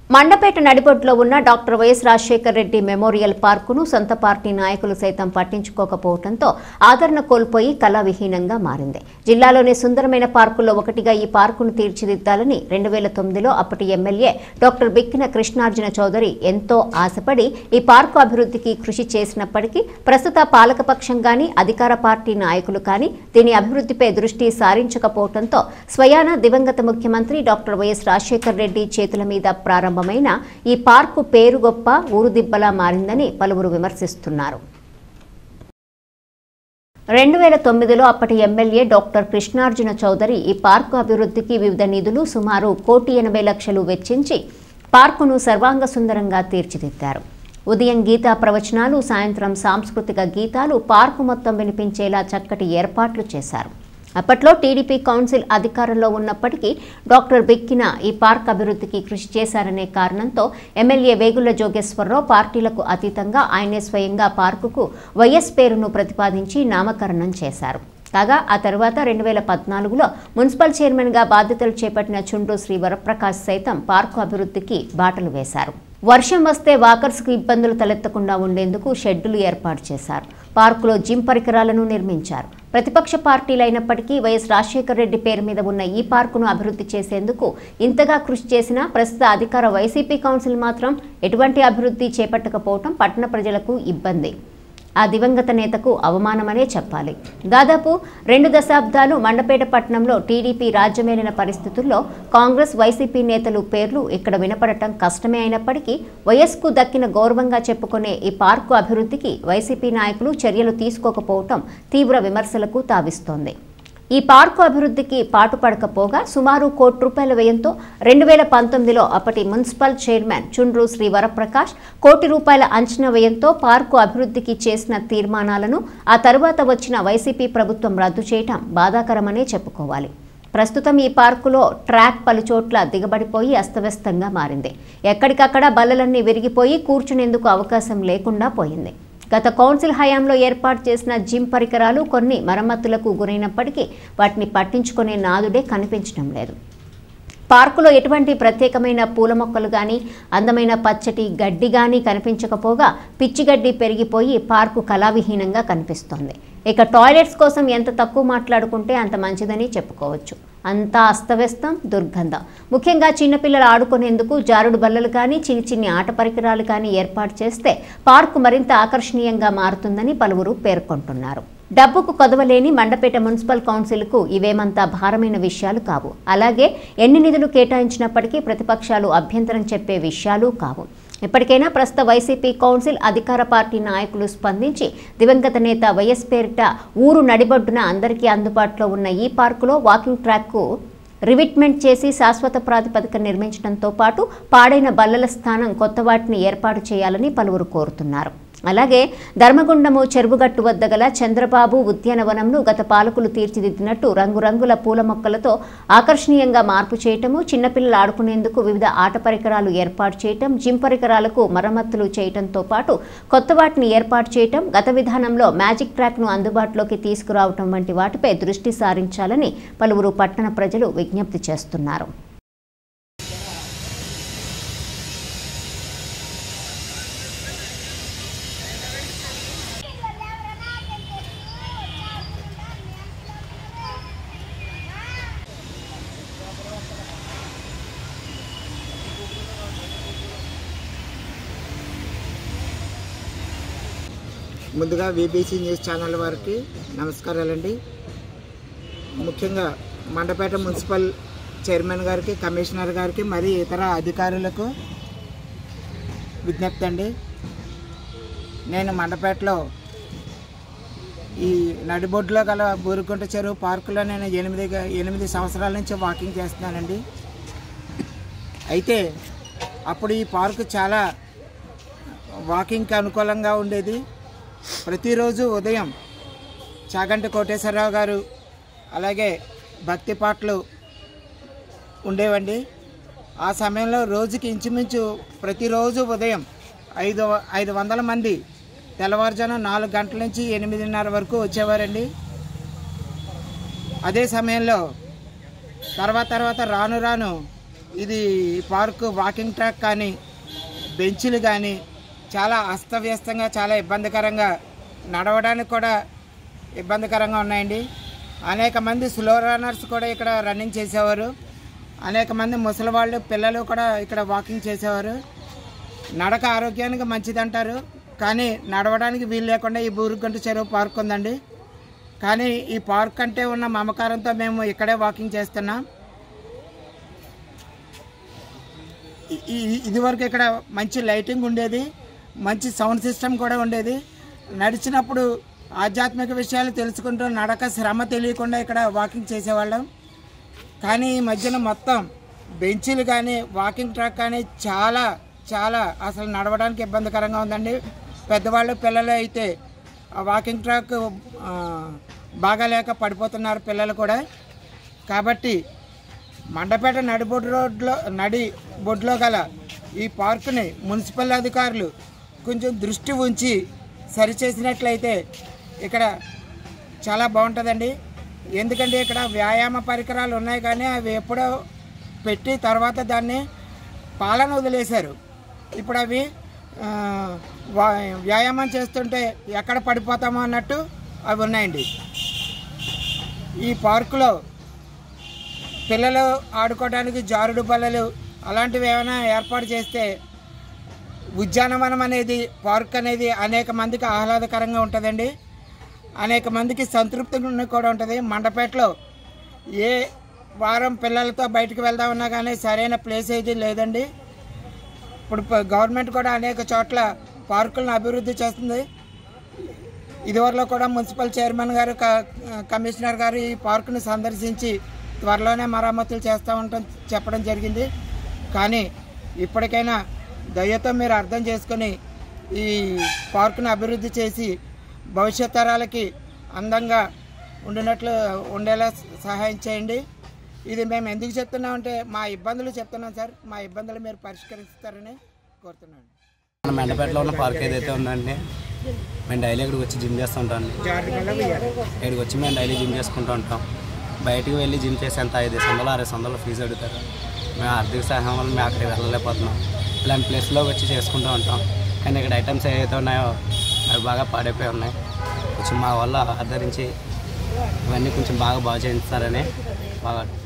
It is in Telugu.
మండపేట నడిబొడ్డులో ఉన్న doctor YS Rajasekhar Reddy memorial పార్కును సొంత పార్టీ నాయకులు సైతం పట్టించుకోకపోవడంతో ఆదరణ కోల్పోయి కళావిహీనంగా మారింది. జిల్లాలోని సుందరమైన పార్కుల్లో ఒకటిగా ఈ పార్కును తీర్చిదిద్దాలని 2009లో అప్పటి ఎమ్మెల్యే డాక్టర్ బిక్కిన కృష్ణార్జున చౌదరి ఎంతో ఆశపడి ఈ పార్కు అభివృద్ధికి కృషి చేసినప్పటికీ ప్రస్తుత పాలకపక్షం గాని అధికార పార్టీ నాయకులు కానీ దీని అభివృద్ధిపై దృష్టి సారించకపోవడంతో స్వయాన దివంగత ముఖ్యమంత్రి డాక్టర్ వైఎస్ రాజశేఖర్ రెడ్డి చేతుల మీద ప్రారంభమైన ఈ పార్కు పేరు గొప్ప ఊరుదిబ్బలా మారిందని పలువురు విమర్శిస్తున్నారు. 2009లో అప్పటి ఎమ్మెల్యే డాక్టర్ కృష్ణార్జున చౌదరి ఈ పార్కు అభివృద్ధికి వివిధ నిధులు సుమారు 1,80,00,000 వెచ్చించి పార్కును సర్వాంగ సుందరంగా తీర్చిదిద్దారు. ఉదయం గీతా ప్రవచనాలు, సాయంత్రం సాంస్కృతిక గీతాలు పార్కు మొత్తం వినిపించేలా చక్కటి ఏర్పాట్లు చేశారు. అప్పట్లో టీడీపీ కౌన్సిల్ అధికారంలో ఉన్నప్పటికీ డాక్టర్ బిక్కిన ఈ పార్క్ అభివృద్ధికి కృషి చేశారనే కారణంతో ఎమ్మెల్యే వేగుళ్ల జోగేశ్వరరావు పార్టీలకు అతీతంగా ఆయనే స్వయంగా పార్కుకు వైఎస్ పేరును ప్రతిపాదించి నామకరణం చేశారు. కాగా ఆ తర్వాత 2014లో మున్సిపల్ చైర్మన్గా బాధ్యతలు చేపట్టిన చుండ్రు శ్రీ వరప్రకాష్ సైతం పార్కు అభివృద్ధికి బాటలు వేశారు. వర్షం వస్తే వాకర్స్కు ఇబ్బందులు తలెత్తకుండా ఉండేందుకు షెడ్డులు ఏర్పాటు చేశారు. పార్కులో జిమ్ పరికరాలను నిర్మించారు. ప్రతిపక్ష పార్టీలైనప్పటికీ వైఎస్ రాజశేఖర్ రెడ్డి పేరు మీద ఉన్న ఈ పార్కును అభివృద్ధి చేసేందుకు ఇంతగా కృషి చేసిన ప్రస్తుత అధికార వైసీపీ కౌన్సిల్ మాత్రం ఎటువంటి అభివృద్ధి చేపట్టకపోవడం పట్టణ ప్రజలకు ఇబ్బంది. ఆ దివంగత నేతకు అవమానమనే చెప్పాలి. దాదాపు 2 దశాబ్దాలు మండపేట పట్టణంలో టీడీపీ రాజ్యమేలిన పరిస్థితుల్లో కాంగ్రెస్, వైసీపీ నేతలు పేర్లు ఇక్కడ వినపడటం కష్టమే అయినప్పటికీ వైఎస్కు దక్కిన గౌరవంగా చెప్పుకునే ఈ పార్కు అభివృద్ధికి వైసీపీ నాయకులు చర్యలు తీసుకోకపోవటం తీవ్ర విమర్శలకు తావిస్తోంది. ఈ పార్కు అభివృద్ధికి పాటుపడకపోగా సుమారు ₹1,00,00,000 వ్యయంతో 2019లో అప్పటి మున్సిపల్ చైర్మన్ చుండ్రు శ్రీ వరప్రకాష్ ₹1,00,00,000 అంచనా వ్యయంతో పార్కు అభివృద్ధికి చేసిన తీర్మానాలను ఆ తరువాత వచ్చిన వైసీపీ ప్రభుత్వం రద్దు చేయటం బాధాకరమనే చెప్పుకోవాలి. ప్రస్తుతం ఈ పార్కులో ట్రాక్ పలుచోట్ల దిగబడిపోయి అస్తవ్యస్తంగా మారింది. ఎక్కడికక్కడ బల్లలన్నీ విరిగిపోయి కూర్చునేందుకు అవకాశం లేకుండా పోయింది. గత కౌన్సిల్ హయాంలో ఏర్పాటు చేసిన జిమ్ పరికరాలు కొన్ని మరమ్మతులకు గురైనప్పటికీ వాటిని పట్టించుకునే నాదుడే కనిపించడం లేదు. పార్కులో ఎటువంటి ప్రత్యేకమైన పూల మొక్కలు కానీ అందమైన పచ్చటి గడ్డి కానీ కనిపించకపోగా పిచ్చిగడ్డి పెరిగిపోయి పార్కు కళావిహీనంగా కనిపిస్తోంది. ఇక టాయిలెట్స్ కోసం ఎంత తక్కువ మాట్లాడుకుంటే అంత మంచిదని చెప్పుకోవచ్చు. అంతా అస్తవ్యస్తం, దుర్గంధం. ముఖ్యంగా చిన్నపిల్లలు ఆడుకునేందుకు జారుడు బల్లలు కానీ చిన్ని ఆట పరికరాలు కానీ ఏర్పాటు చేస్తే పార్కు మరింత ఆకర్షణీయంగా మారుతుందని పలువురు పేర్కొంటున్నారు. డబ్బుకు కొదవలేని మండపేట మున్సిపల్ కౌన్సిల్కు ఇవేమంతా భారమైన విషయాలు కావు. అలాగే ఎన్ని నిధులు కేటాయించినప్పటికీ ప్రతిపక్షాలు అభ్యంతరం చెప్పే విషయాలు కావు. ఇప్పటికైనా ప్రస్తుత వైసీపీ కౌన్సిల్ అధికార పార్టీ నాయకులు స్పందించి దివంగత నేత వైఎస్ పేరిట ఊరు నడిబొడ్డున అందరికీ అందుబాటులో ఉన్న ఈ పార్కులో వాకింగ్ ట్రాక్కు రివిట్మెంట్ చేసి శాశ్వత ప్రాతిపదిక నిర్మించడంతో పాటు పాడైన బల్లల స్థానం కొత్త వాటిని ఏర్పాటు చేయాలని పలువురు కోరుతున్నారు. అలాగే ధర్మగుండము చెరువుగట్టు వద్ద గల చంద్రబాబు ఉద్యానవనంను గత పాలకులు తీర్చిదిద్దినట్టు రంగురంగుల పూల మొక్కలతో ఆకర్షణీయంగా మార్పు చేయటము, చిన్నపిల్లలు ఆడుకునేందుకు వివిధ ఆట పరికరాలు ఏర్పాటు చేయటం, జిమ్ పరికరాలకు మరమ్మతులు చేయటంతో పాటు కొత్త వాటిని ఏర్పాటు చేయటం, గత విధానంలో మ్యాజిక్ ట్రాక్ను అందుబాటులోకి తీసుకురావటం వంటి వాటిపై దృష్టి సారించాలని పలువురు పట్టణ ప్రజలు విజ్ఞప్తి చేస్తున్నారు. ముందుగా వీబీసీ న్యూస్ ఛానల్ వారికి నమస్కారాలండి. ముఖ్యంగా మండపేట మున్సిపల్ చైర్మన్ గారికి, కమిషనర్ గారికి, మరి ఇతర అధికారులకు విజ్ఞప్తి అండి. నేను మండపేటలో ఈ నడిబొడ్డులో గల బూరుకుంట చెరువు పార్కులో నేను 8 సంవత్సరాల నుంచి వాకింగ్ చేస్తున్నానండి. అయితే అప్పుడు ఈ పార్కు చాలా వాకింగ్కి అనుకూలంగా ఉండేది. ప్రతిరోజు ఉదయం చాగంటి కోటేశ్వరరావు గారు అలాగే భక్తి పాటలు ఉండేవండి. ఆ సమయంలో రోజుకి ఇంచుమించు ప్రతిరోజు ఉదయం 500 మంది తెల్లవారుజామున 4 గంటల నుంచి 8:30 వరకు వచ్చేవారండి. అదే సమయంలో తర్వాత రాను రాను ఇది పార్కు వాకింగ్ ట్రాక్ కానీ బెంచ్లు కానీ చాలా అస్తవ్యస్తంగా చాలా ఇబ్బందికరంగా నడవడానికి కూడా ఇబ్బందికరంగా ఉన్నాయండి. అనేక మంది స్లో రన్నర్స్ కూడా ఇక్కడ రన్నింగ్ చేసేవారు. అనేక మంది ముసలి వాళ్ళు పిల్లలు కూడా ఇక్కడ వాకింగ్ చేసేవారు. నడక ఆరోగ్యానికి మంచిదంటారు, కానీ నడవడానికి వీలు లేకుండా ఈ బూరుగుంట చెరువు పార్క్ ఉందండి. కానీ ఈ పార్క్ అంటే ఉన్న మమకారంతో మేము ఇక్కడే వాకింగ్ చేస్తున్నాం. ఇదివరకు ఇక్కడ మంచి లైటింగ్ ఉండేది, మంచి సౌండ్ సిస్టమ్ కూడా ఉండేది. నడిచినప్పుడు ఆధ్యాత్మిక విషయాలు తెలుసుకుంటూ నడక శ్రమ తెలియకుండా ఇక్కడ వాకింగ్ చేసేవాళ్ళం. కానీ ఈ మధ్యన మొత్తం బెంచీలు కానీ వాకింగ్ ట్రాక్ కానీ చాలా చాలా అసలు నడవడానికి ఇబ్బందికరంగా ఉందండి. పెద్దవాళ్ళు పిల్లలు అయితే ఆ వాకింగ్ ట్రాక్ బాగాలేక పడిపోతున్నారు పిల్లలు కూడా. కాబట్టి మండపేట నడి బొడ్లో గల ఈ పార్కుని మున్సిపల్ అధికారులు కొంచెం దృష్టి ఉంచి సరిచేసినట్లయితే ఇక్కడ చాలా బాగుంటుందండి. ఎందుకంటే ఇక్కడ వ్యాయామ పరికరాలు ఉన్నాయి, కానీ అవి ఎప్పుడో పెట్టి తర్వాత దాన్ని పాలన వదిలేశారు. ఇప్పుడు అవి వ్యాయామం చేస్తుంటే ఎక్కడ పడిపోతామో అన్నట్టు అవి ఉన్నాయండి. ఈ పార్కులో పిల్లలు ఆడుకోవడానికి జారుడు బల్లలు అలాంటివి ఏమైనా ఏర్పాటు చేస్తే ఉద్యానవనం అనేది పార్క్ అనేది అనేక మందికి ఆహ్లాదకరంగా ఉంటుందండి. అనేక మందికి సంతృప్తిగా కూడా ఉంటుంది. మండపేటలో ఏ వారం పిల్లలతో బయటకు వెళ్దామన్నా కానీ సరైన ప్లేస్ అయితే లేదండి. ఇప్పుడు గవర్నమెంట్ కూడా అనేక చోట్ల పార్కులను అభివృద్ధి చేస్తుంది. ఇదివరలో కూడా మున్సిపల్ చైర్మన్ గారు కమిషనర్ గారు ఈ పార్కును సందర్శించి త్వరలోనే మరమ్మతులు చేస్తూ చెప్పడం జరిగింది. కానీ ఇప్పటికైనా దయతో మీరు అర్థం చేసుకొని ఈ పార్కును అభివృద్ధి చేసి భవిష్యత్ తరాలకి అందంగా ఉండేలా సహాయం చేయండి. ఇది మేము ఎందుకు చెప్తున్నామంటే మా ఇబ్బందులు చెప్తున్నాం సార్. మా ఇబ్బందులు మీరు పరిష్కరిస్తారని కోరుతున్నాను. మన మెండపేటలో ఉన్న పార్క్ ఏదైతే ఉందండి, మేము డైలీ ఇక్కడికి వచ్చి జిమ్ చేస్తూ ఉంటాం. ఇక్కడికి వచ్చి మేము డైలీ జిమ్ చేసుకుంటూ ఉంటాం. బయటకు వెళ్ళి జిమ్ చేసి ఎంత 500-600 ఫీజు అడుగుతారు. మేము ఆర్థిక సహాయం వల్ల మేము అక్కడికి వెళ్ళలేకపోతున్నాం. ఇలాంటి ప్లేస్లో వచ్చి చేసుకుంటూ ఉంటాం. కానీ ఇక్కడ ఐటమ్స్ ఏవైతే ఉన్నాయో అవి బాగా పాడైపోయి ఉన్నాయి. కొంచెం మా వల్ల ఆదరించి ఇవన్నీ కొంచెం బాగా చేయిస్తారని బాగా